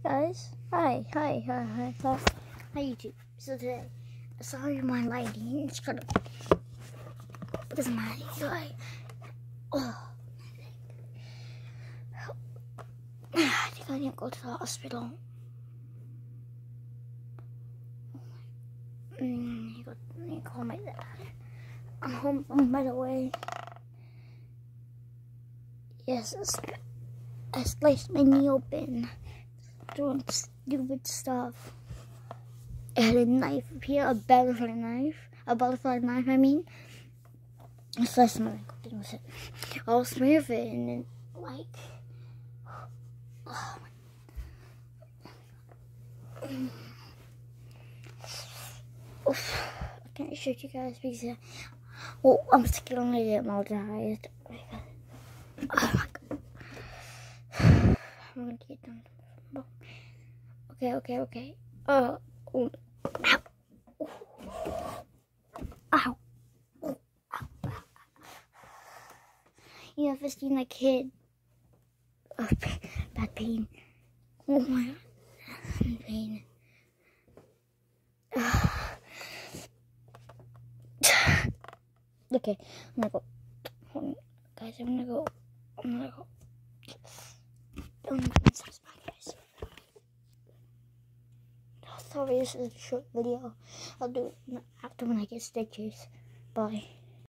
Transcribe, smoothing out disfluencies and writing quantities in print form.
guys. Hi YouTube. So today, sorry my lighting, it's kind of, it doesn't matter. Oh, I think I need to go to the hospital. I need to call my dad. I'm home, by the way. Yes, I sliced my knee open, doing stupid stuff. I had a knife here, a butterfly knife, I mean. I sliced my leg open with it. I'll smear it and then, like, oh my. Oof. I can't show you guys because, well, I'm scared I'm gonna get maldied. Oh my god. I'm gonna get done. Okay. Oh, ow. Ow. You ever seen a kid? Oh, bad pain. Oh my god. Pain. Okay, I'm gonna go. Hold on, guys, I'm gonna go. Don't subscribe, guys. Sorry, this is a short video. I'll do it after when I get stitches. Bye.